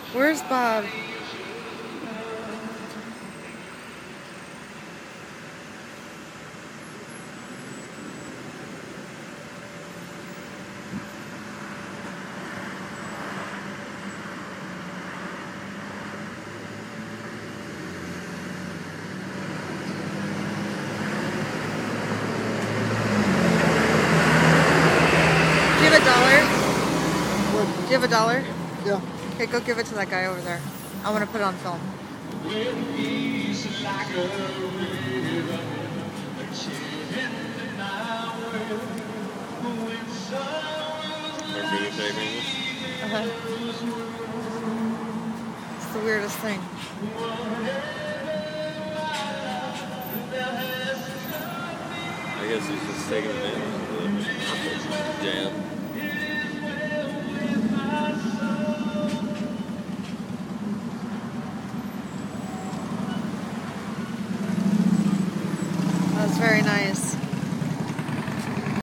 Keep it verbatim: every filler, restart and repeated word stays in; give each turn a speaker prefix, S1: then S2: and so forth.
S1: Where's Bob? Do you have a dollar?
S2: What?
S1: Do you have a dollar?
S2: Yeah.
S1: Okay, go give it to that guy over there. I want to put it on film. Uh-huh. It's the weirdest thing.
S3: I guess he's just taking advantage of the jam.